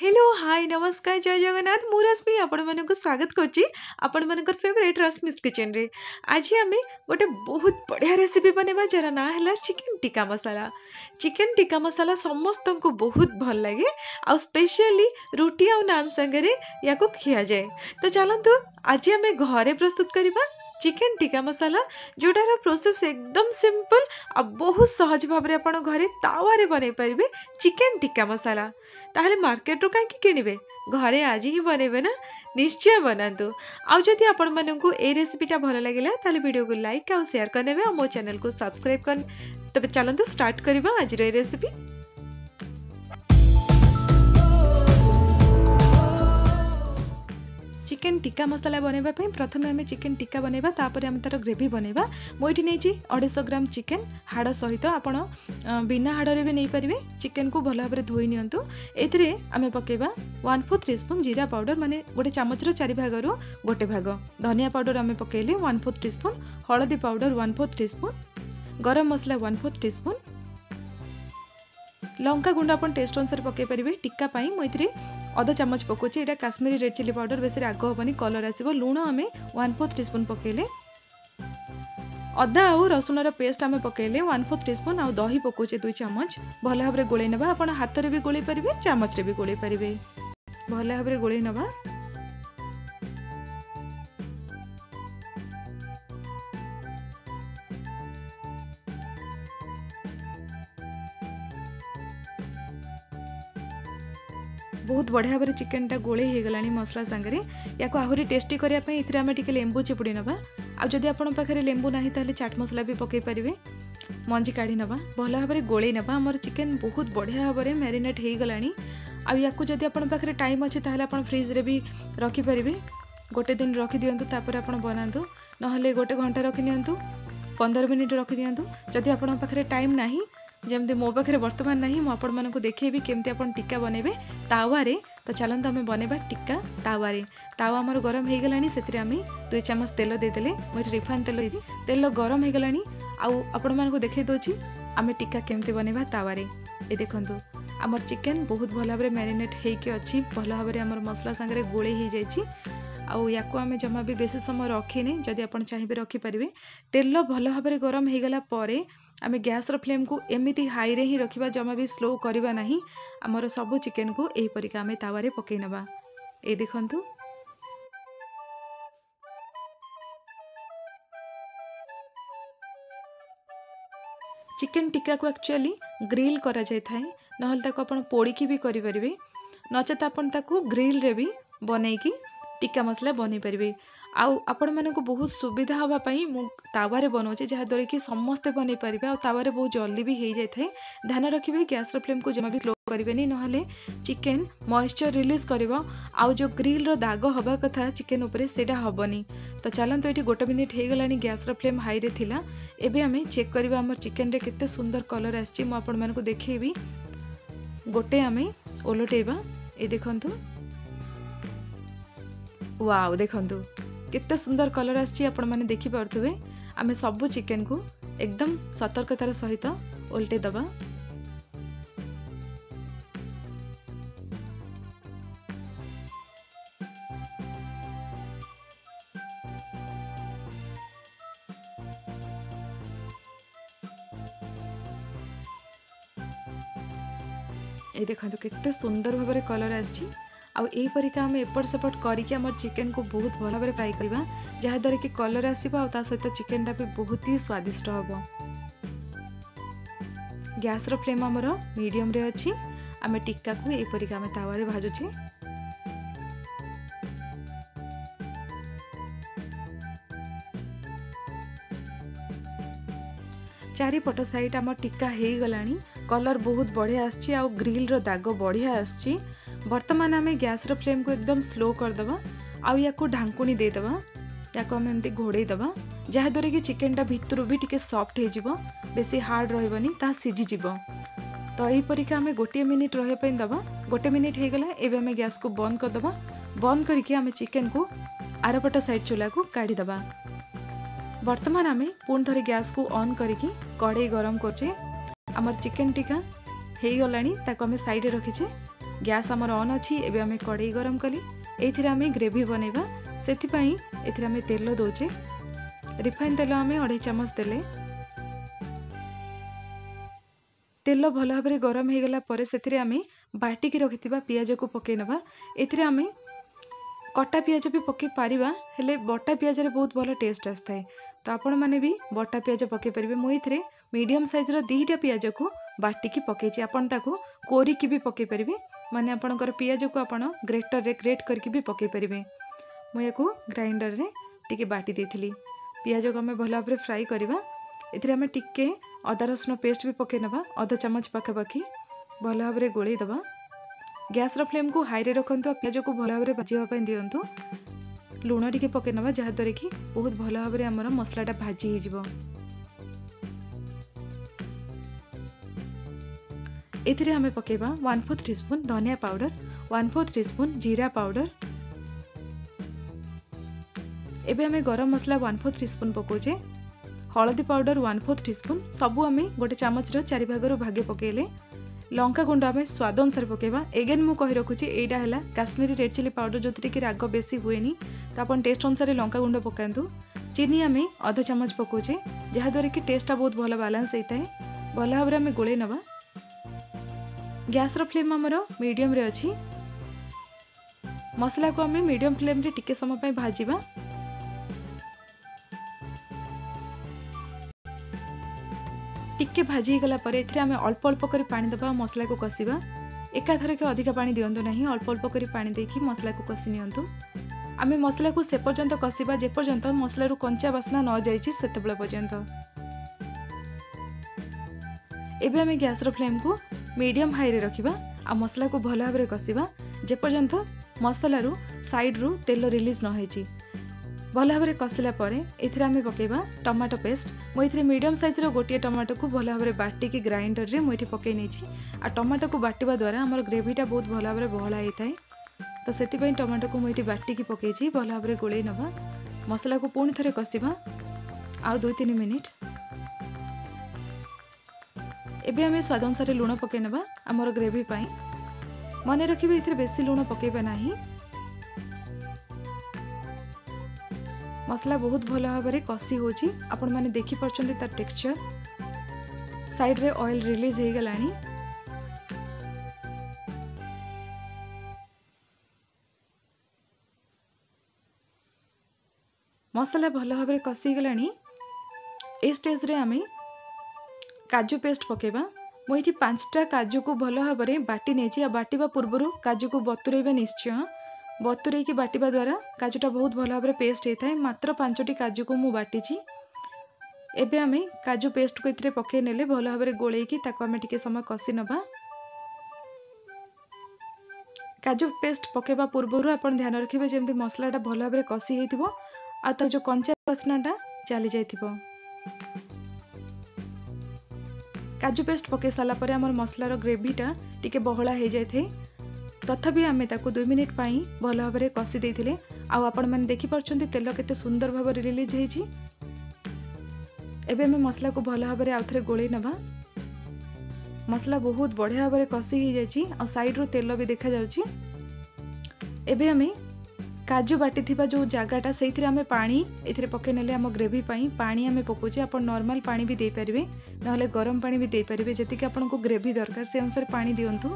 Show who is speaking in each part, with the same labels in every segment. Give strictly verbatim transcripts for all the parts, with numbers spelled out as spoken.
Speaker 1: Hello hi नमस्कार जय जगन्नाथ मु रश्मि आपण मानक स्वागत करछि आपण मानकर फेवरेट रश्मिस किचन रे। आज आम गोटे बहुत बढ़िया रेसिपी बनेबा जरा ना है चिकन टिक्का मसाला। चिकन टिक्का मसाला समस्त को बहुत भल लगे आ स्पेशली रुटी आ नान संगे या खिया जाए। तो चलतु आज आम घरे प्रस्तुत करवा चिकन टिक्का मसाला जोटार प्रोसेस एकदम सिंपल आ बहुत सहज भाव में आप घरे तावारे बनै पारे चिकन टिक्का मसाला। ताहले मार्केट रो कहीं किणवे घरे आज ही बनइबे ना निश्चय बनातु। आउ जदि आपण मानकु ए रेसिपीटा भल लगिला ताले वीडियो को लाइक आ शेयर करनेबे आ मो चैनल को सब्सक्राइब कर। तबे चलंतु स्टार्ट करबा आज रो रेसिपी। चिकन टिक्का मसाला बनैबा पई प्रथमे आमे चिकन टिक्का बनैबा तापर आमे तार ग्रेवी बनैबा। मोइठी नेछि दो सौ पचास ग्राम चिकन हाड़ सहित आपण बिना हाड़रे भी नहीं पारिबे। चिकन को भल भाबरे धोई नियंतु। एथिरे आमे पकेबा वन फोर्थ टीस्पून जीरा पाउडर माने गोटे चामच रो चारि भाग रो गोटे भाग। धनिया पाउडर आमे पकेले वन फोर्थ टीस्पून, हळदी powder one fourth teaspoon, garam masala one fourth teaspoon, लंका गुंड अपन टेस्ट अनुसार पकई पारे। टिक्का पाई मुझे अधा चामच पकाउछि एटा काश्मीरी रेड चिली पाउडर बेसी राग हेनी कलर आसो। लुण आम वन फोर्थ टीस्पून पकेले, अदा आउ रसुण पेस्ट आम पकेले वन फोर्थ टीस्पून, आउ दही पकाउछि दुई चामच। भल भाव में गोले नबा। आपण हाथ रे भी गोले पारे चामच रे भी गोले पारे। भल भाव में गोले नबा। बहुत बढ़िया भाव चिकन टा गोले हो गलानी मसला सांगरे। या आहरी टेस्टी करने इथे आम टे लेंबू चिपुड़ी नवा। आ जदि आपण पाखे लेंबू ना ताले चाट मसला भी पकई पारे। मंजी काढ़ी नवा, भल भाव में गोले नवा। आमर चिकन बहुत बढ़िया भाव में मैरिनेट हो गलानी। आकु जदि आपण पाखे टाइम अच्छे ताहले आपण फ्रिज रे भी रखी पारिबे। गोटे दिन रखी दियंतु तापर आपण बनातु, नहले गोटे घंटा रखी नियंतु, पंद्रह मिनिट रखी दियंतु। जदि आपण पाखे टाइम नाही जमती मो पाखे बर्तमान नहीं मुझे आपण देखी केमती आप टिक्का बनइबे तावारे। तो चलते आम बनइबा टिक्का तावारे। तावा आमर गरम हो गलानी से दुई चामच तेल देदेले। मुझे रिफाइन तेल तेल गरम हो गलानी। आउ आपण मानकु देखै दोछि आम टिक्का केमती बनइबा तावारे। ए देखंतु आमर चिकन बहुत भल भाव में मैरिनेट होइके अछि। भल भाव में आमर मसला संगे गोले हो जाइछि। आउ याकु आमे जमा भी बेसी समय रखिनी। जदि आपण चाहिए रखिपारे। तेल भल भाव में गरम हो गला परे आमे गैस रो फ्लेम को एमिति हाई रे ही रखिबा, जमा भी स्लो करबा नहीं। आमर सबु चिकन को एही परिका आमे तावारे पकई नबा। ए देखंतु चिकन टिक्का को एक्चुअली ग्रिल करा जाय थाए, नहल ताको आपण पोड़ीकी भी करि परिबे, नचेत आपण ताको ग्रिल रे भी बनेकी टिक्का मसला बनै पारे। आउ आपण मानक बहुत सुविधा हवा पई मु तावारे बनौचे, जहाँ द्वारा कि समस्ते बनै पारिबे। आ तावारे बहुत जल्दी भी हो जाए थाए। ध्यान रखिबे गैस रो फ्लेम को जमा भी स्लो करिबेनी, नहले चिकन मॉइस्चर रिलीज करिवो। आउ जो ग्रिल रो दाग हवा कथा चिकन ऊपर सेटा हबनी। तो चलंतो एठी गोटे मिनिट हो गलानी गैस रो फ्लेम हाई रे थिला। एबे आमे चेक करबा हमर चिकन रे केते सुंदर कलर आछि। मु आपण मानक देखैबी। गोटे आमे ओलटेबा। ए देखंतु वाओ देखंतु केते सुंदर कलर आछि। आपण माने देखि पारथुबे। आमे सबु चिकन को एकदम सतर्कतार सहित उल्टे दबा। ए देखंतु केते सुंदर भाबरे कलर आछि। आउ एही परिका आम एपट सेपट करके आम चिकन को बहुत भल भाव फ्राई करवा, जहाँ द्वारा कि कलर आसो आ सहित चिकन टा भी बहुत ही स्वादिष्ट हम। गैस रो फ्लेम आमर मीडियम रे अच्छी। आम टिक्का को एही परिका आम तावारे भाजुचे। चारिपट साइड आम टिक्का हो गलानी। कलर बहुत बढ़िया आछि। आउ ग्रिल रो दाग बढ़िया आछि। वर्तमान आम गैस रो फ्लेम को एकदम स्लो करदबा। आउ याकू ढांकुणी देदबा। याकू आम एमती घोड़े दबा, जहाँ द्वारा कि चिकन टा भितर भी टिके सॉफ्ट हो जिवो, बेसी हार्ड रहबनी, ता सिझी जिवो। तो यही परिका आम गोटे मिनिट रहे पे दबा। गोटे मिनिट हो गला। एबे आम गैस को बंद करदबा। बंद करके आम चिकन को आरपट साइड चूल्हा को काढ़ी दबा। वर्तमान आम पुणी थरे गैस को ऑन करके कढ़ई गरम करचे। आमर चिकन टिक्का हो गलानी, ताको आम साइड रखीचे। गैस आमर ऑन अच्छी एबे आमे कड़ाई गरम कली एथिरे आमे ग्रेवी बनैबा सेति पई एथिरे आमे तेल दोचे रिफाइन तेल आमे अढ़ाई चामच देले तेल भल भाव में गरम हो गला पर से आमे बाटिकी रखिथिबा पियाज को पकई नबा एथिरे आमे कटा पियाज भी पकई पारिबा हेले बटा पियाज रे बहुत भल टेस्ट आस्ताए तो आपण माने भी बटा पियाज पकई परिबे मु एथिरे मीडियम साइज रो दीटा पियाज को बाटिकी पकईछि आपण ताको कोरिकी भी पकई परिबे माने आपणकर पियाज को आपण ग्रेटर रे ग्रेट करके भी पकई परिबे मु याको ग्राइंडर रे टिके बाटी देथिली पियाज को हमें भल भाव में फ्राई करबा एथिरे हमें टिके अदा रसुण पेस्ट भी पकई नबा आधा चामच पाखापाखि भल भाव में गोलई दबा गैस रो फ्लेम को हाई रे रखंतु पियाज को भल भाव में भाजिबा पई दियंतु लूण टिके पकई नबा जहा द्वारा कि बहुत भल भाव में हमर मसलाटा भाजी हो जिवो एथिरे हमें पकेबा वन फोर्थ टीस्पून धनिया पाउडर वन फोर्थ टीस्पून जीरा पाउडर एबे हमें गरम मसला वन फोर्थ टीस्पून पकोचे हलदी पाउडर वन फोर्थ टीस्पून सबू आम गोटे चामच चारि भाग भागे पकेले लंका गुंड आम स्वाद अनुसार पकेबा एगेन मु कहि रखुची एटा हैला काश्मीरी रेड चिली पाउडर जोथि कि राग बेसी हुएनी तो अपन टेस्ट अनुसार लंका गुंड पकांतु चीनी आम आधा चामच पकोचे जहा द्वारा कि टेस्टा बहुत भल बैलेंस होता है भल भाव में आम गोले नबा गैस रो फ्लेम आमर मीडियम रे अछि मसला को आम मीडियम फ्लेम रे टिके समय पय भाजिबा टिके भाजी गला पर एथिरे आमे अल्प अल्प करी पानी दबा मसला को कसिबा एका थरे के अधिक पानी दियंतु नहीं अल्प अल्प करी पानी देकी मसला को कसी नियंतु आमे मसला को से पर्यंत कसिबा जे पर्यंत मसला रो कंचा बासना न जाईची सेतेबेले पर्यंत एबे आमे गैस रो फ्लेम को मीडियम हाई रे रखिबा आ मसला को भल भाव में कसिबा जे पर्यंत मसला रो साइड रो तेल रिलीज न होईची भल भाव में कसिला परे एथिरे आमे पकेबा टमाटो पेस्ट मु एथिरे मीडियम साइज रो गोटे टमाटो को भल भाव में बाटिकी ग्राइंडर रे मु एठी पकई नेछि आ टमाटो को बाटिबा द्वारा हमर ग्रेवीटा बहुत भल भाव में बहला होइताय तो सेति पई टमाटो को मु एठी बाटिकी पकेछि भल भाव में गोळेई नबा मसला को पुणी थरे कसिबा आ दो तीन मिनिट एबे आमे स्वाद अनुसार लूण पकई नबा हमर ग्रेवी पई मने रखिबे एथिरे बेसी लूण पकेबा नाही मसला बहुत भल भाव में कसी होची आपण माने देखि परछन्ते तार टेक्सचर साइड रे ऑयल रिलीज हे गलानी मसला भल भाव में कसी गलानी ए स्टेज रे आमे काजू पेस्ट पकेबा मु एठी पांचटा काजू को भल भाव में बाटी नेछि आ बाटीबा पूर्वरु काजू को बतुरेबा निश्चय बतुरे की बाटिबा द्वारा काजूटा बहुत भल भाव में पेस्ट होता है मात्र पांचटी काजू को मु बाटिची एबे आमे काजू पेस्ट को इतरे पके नेले भल भाव में गोले की ताको आमे टिके समय कसी नबा काजू पेस्ट पकेबा पूर्वरु आपण ध्यान रखिबे जेमति मसलाटा भल भाव में कसी हेतिबो आ तार जो कंचा बासनाटा चली जाइथिबो काजू पेस्ट पके साला परे हमर मसलार ग्रेवीटा टिके बहळा हे जायथे तथापि आमे ताको दो मिनिट पाई भल भाव में कसी देथिले आ आपण माने देखि परछन्ते तेल केते सुंदर भाव में रिलीज हेछि एबे आमे मसला को भल भाव में आउथरे गोळेई नबा मसला बहुत बढ़िया भाव में कसी ही जायछि आ साइड रो तेल भी देखा जाउछि एबे आमे काजू बाटी थिबा जो जगाटा सेइथिरे आमे पानी एथिरे पके नेले हम ग्रेवी पाई पानी आमे पकोछि आपण नॉर्मल पानी भी दे परिबे नहले गरम पानी भी दे परिबे जति कि आपण को ग्रेवी दरकार से अनुसार पानी दियंतु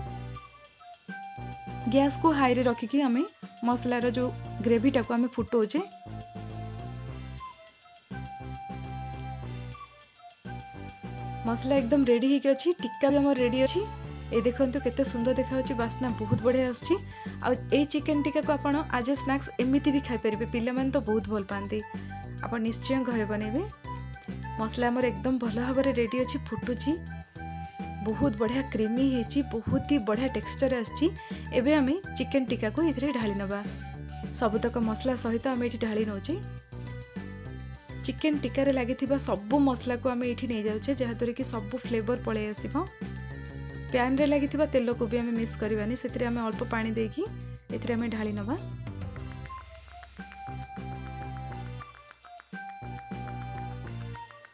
Speaker 1: गैस को हाई रे रखिकी आमे मसलार जो ग्रेवीटा को आमे फुटोचे मसला एकदम रेडी होके अच्छी टिक्का भी हमर रेडी अच्छी ए देखंतु केते सुंदर देखा होची बासना बहुत बढ़िया आछी आ ए चिकन टिक्का को आपण आज स्नैक्स एमिति भी खाई परिबे पिल्ला मन तो बहुत भल पांती आपण निश्चय घरे बनेबे मसला हमर एकदम भल भाव में रेडी अच्छी फुटुची बहुत बढ़िया क्रीमी हेची बहुत ही बढ़िया टेक्सचर आछि एबे आमे चिकन टिक्का को इथरे ढाली नबा सबुतक मसला सहित आमे एठी ढाली नोचे चिकन टिक्का रे लागिथिबा सब मसला को आमे एठी नै जाउछे जहा तोरे कि सब फ्लेवर पळे आसीबो पैन रे लागिथिबा तेल को भी आमे मिक्स करबानी सेतरे आमे अल्प पानी देकी एथरे आमे ढाली नबा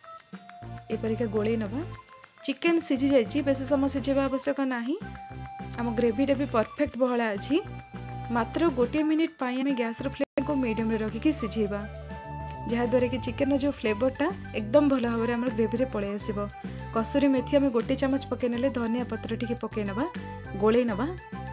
Speaker 1: एपरिका गोळे नबा चिकन सिझी जाइए बेस समय सिझेबा आवश्यक ना आम ग्रेवीटा भी परफेक्ट बहला अच्छी। मात्र गोटे मिनिट पाई आम गैस फ्लेम को मीडियम रे रखिकी सिझेबा, जहाँद्वारा कि चिकेन जो फ्लेवरटा एकदम भल भाव में ग्रेवी रे पलि आसब। कसूरी मेथी आम गोटे चामच पकई नेले, धनिया पत्र टिके पकई नबा, गोले नबा।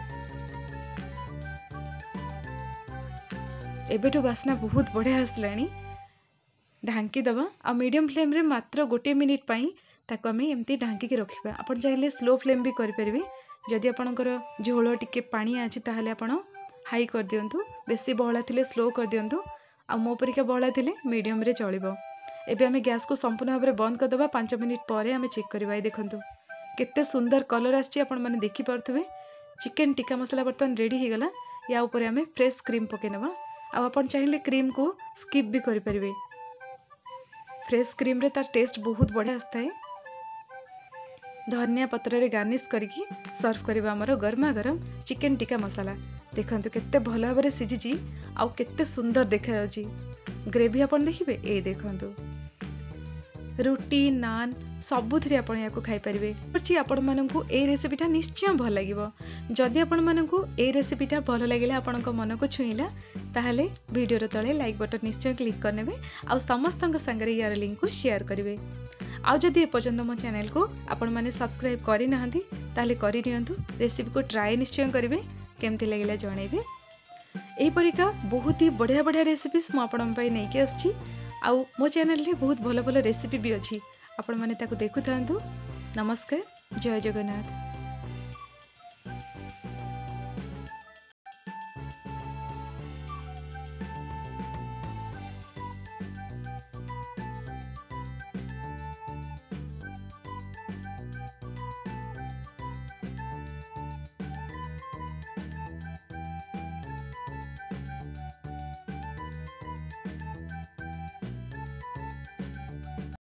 Speaker 1: एबेठु बास्ना बहुत बढ़िया आसलानी। ढांकी दबा आ मीडियम फ्लेम रे मात्र गोटे मिनिट पाई ताको आम एमती ढांकी रखा। आपन चाहिए स्लो फ्लेम भी करें। जदि आपणकर झोल टिके पानी अच्छी ताहले आपण हाई कर दियंतु, बेसी बहला थिले स्लो कर दियंतु, आ मो परिका बहला थिले मीडियम रे चलिबो। एबे आमे गैस को संपूर्ण भाव में बंद कर दबा। पाँच मिनिट पर आमे चेक करबा। देखंतु केते सुंदर कलर आछि, आपण माने देखि पारथुबे। चिकन टिक्का मसाला बर्तन रेडी हो गला। या ऊपर आमे फ्रेश क्रीम पके नबा। आ आपण चाहिए क्रीम को स्किप भी करि परिबे। फ्रेश क्रीम रे तार टेस्ट बहुत बढ़िया आस्ता है। धनिया पत्र रे गार्निश करके सर्व करबा हमर गरमा गरम चिकन टिक्का मसाला। देखंतु केते भल भाव में सिझी आउ केते सुंदर देखा जाउची। ग्रेवी आपण देखिबे, ए देखंतु रुटी नान सबुथिरे आपण याको खाई परिबे। अछि आपण माननकु ए रेसिपीटा निश्चय भल लागिवो। जदि आपण माननकु ए रेसिपीटा भल लागिला, आपणक मन को छुईला, ताहले वीडियो तले लाइक बटन निश्चय क्लिक करनेबे। आ समस्तक संगरे यार लिंक को शेयर करिवे। आउ जदि ए पर्यंत मो चैनल को आपण माने सब्सक्राइब करि नहंती ताहले करि नियंतु। रेसिपी को ट्राई निश्चय करिवे, केमती लागिला जणेबे। एही परिका बहुत ही बढ़िया बढ़िया रेसिपीज मो आपण पई नै के आछि। आउ मो चैनल रे बहुत भल भल रेसिपी भी अछि, आपण माने ताको देखु थांतु। नमस्कार, जय जगन्नाथ।